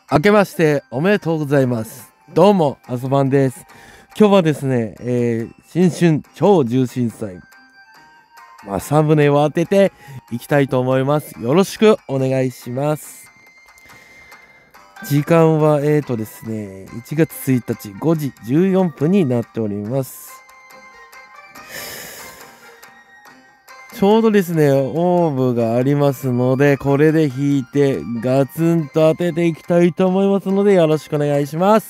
明けましておめでとうございます。どうも、あそばんです。今日はですね、新春超重心祭、サムネを当てていきたいと思います。よろしくお願いします。時間はですね、1月1日5時14分になっております。ちょうどですね、オーブがありますので、これで引いてガツンと当てていきたいと思いますので、よろしくお願いします。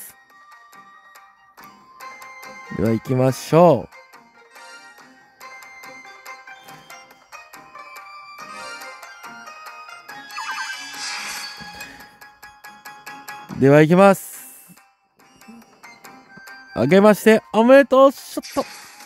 では行きましょう。では行きます。あけましておめでとうショット。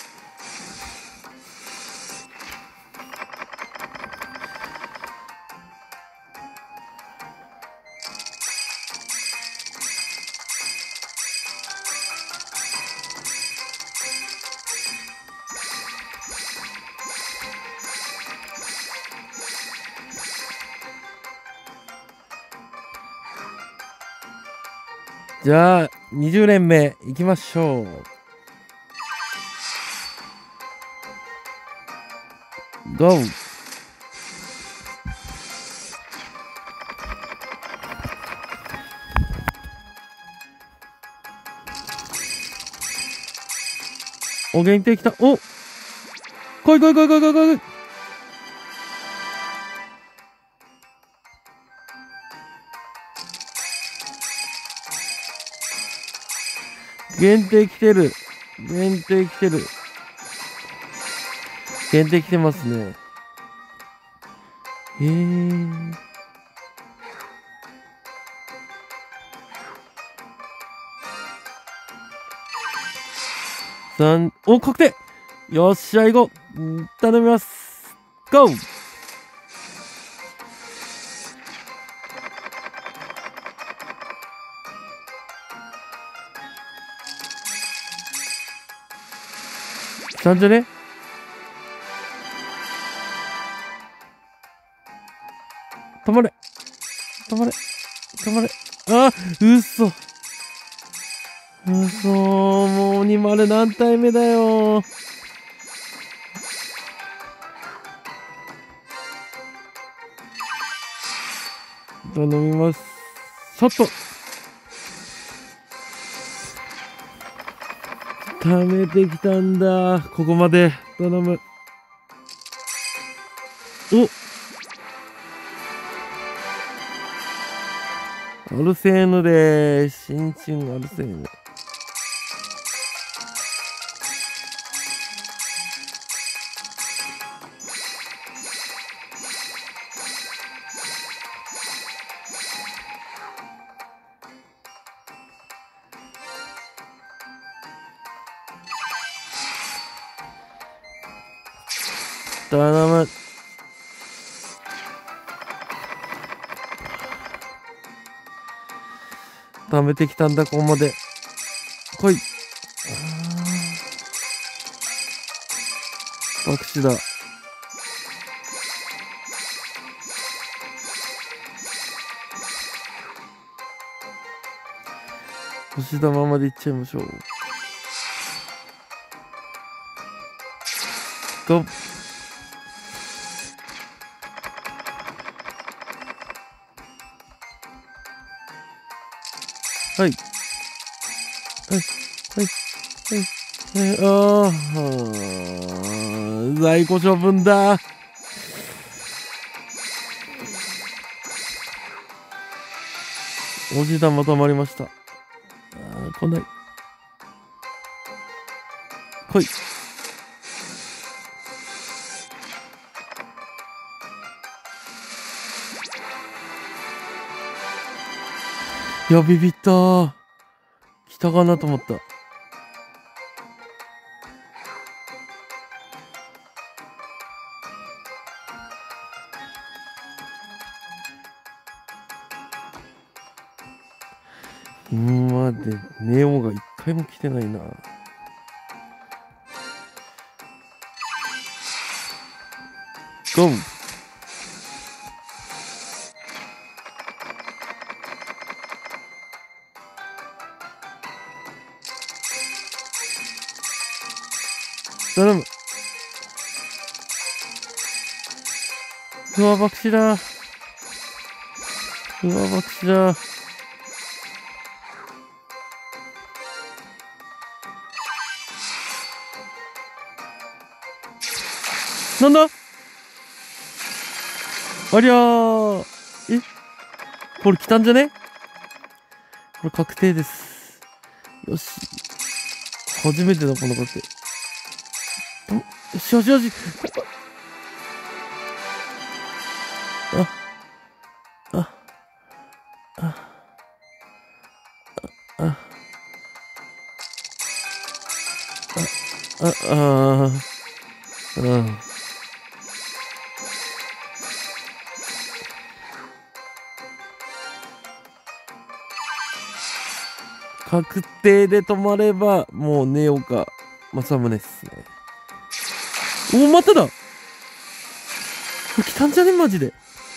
じゃあ20連目いきましょう。ゴー。お、限定きた。お、来い来い来い来い来い来い。限定来てる。限定来てる。限定来てますね。お、確定。よっしゃ、行こう。頼みます。ゴー。ちゃんじゃね。止まれ。止まれ。止まれ。あ、嘘。嘘。もう20何体目だよ。頼みます。ちょっと。溜めてきたんだ。ここまで。頼む。お、アルセーヌでーす。新春アルセーヌ。頼む。溜めてきたんだ、ここまで。来い。爆死だ。星玉までいっちゃいましょう。ゴー。はい。はい。はい。はい。ああ、在庫処分だ。おじ玉止まりました。来ない。来い。いや、ビビったー。来たかなと思った。今までネオが一回も来てないな。ゴー。 頼む。うわ、爆死だ。うわ、爆死だ。なんだありゃー。えこれ来たんじゃね？これ確定です。よし。初めてだ、この確定。よしよしよし。あ、あ、あ、あ、うん。確定で止まれば、もうネオか、政宗っすね。おお、まただ。これ来たんじゃねマジで。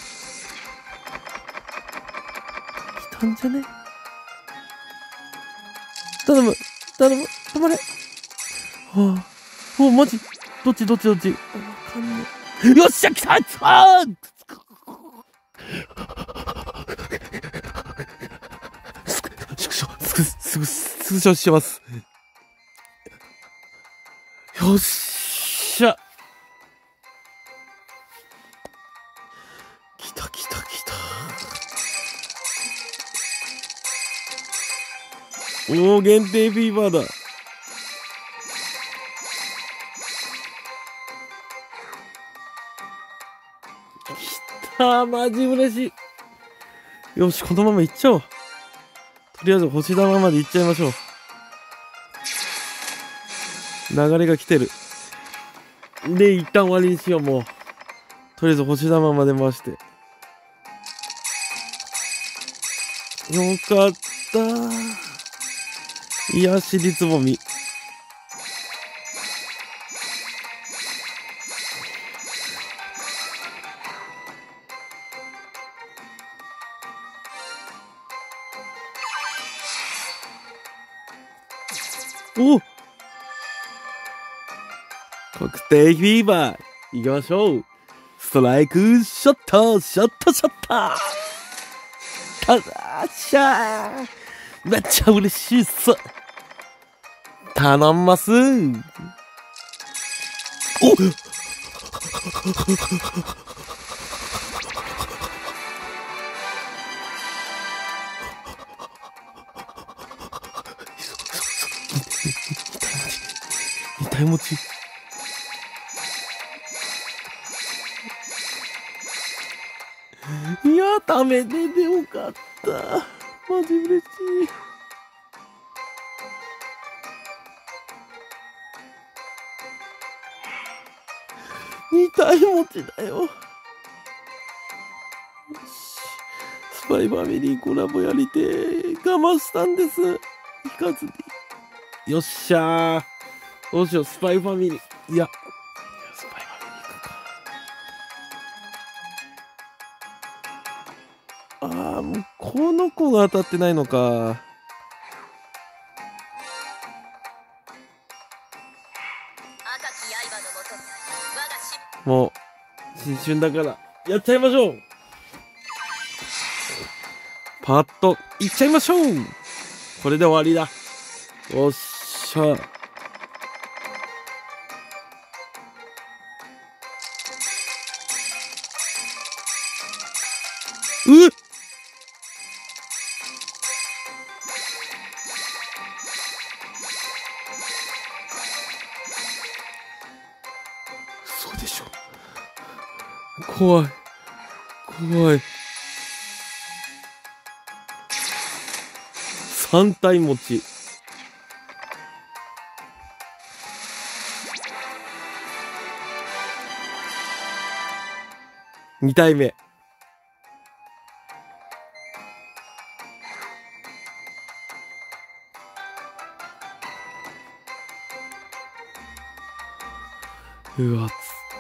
来たんじゃね。頼む、頼む、止まれ。はあ、おマジ。どっち。わかんねえ。よっしゃ、来たスクショします。よっしゃ。来た。おお、限定フィーバーだ。来た、マジ嬉しい。よし、このまま行っちゃおう。とりあえず星玉まで行っちゃいましょう。流れが来てる。で、一旦終わりにしよう、もう。とりあえず星玉まで回して。よかった。癒しりつぼみ。お、確定フィーバー行きましょう。ストライクショットたっしゃー。めっちゃ嬉しいっす。頼んます。お痛い持ち。いや、ダメでよかった。マジ嬉しい。痛い持ちだよ。スパイファミリーコラボやりて我慢したんです。引かずに。よっしゃー。どうしよう、スパイファミリー。いや、スパイファミリーか。ああ、もうこの子が当たってないのか。もう新春だからやっちゃいましょう。パッといっちゃいましょう。これで終わりだ。よっしゃ。そうでしょ。怖い。3体持ち。2体目。うわ、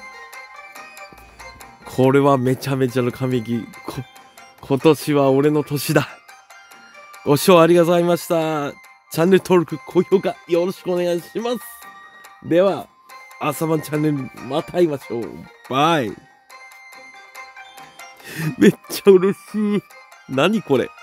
これはめちゃめちゃの神木。今年は俺の年だ。ご視聴ありがとうございました。チャンネル登録、高評価よろしくお願いします。では。 朝晩チャンネルまた会いましょう。バイ。めっちゃ嬉しい。何これ。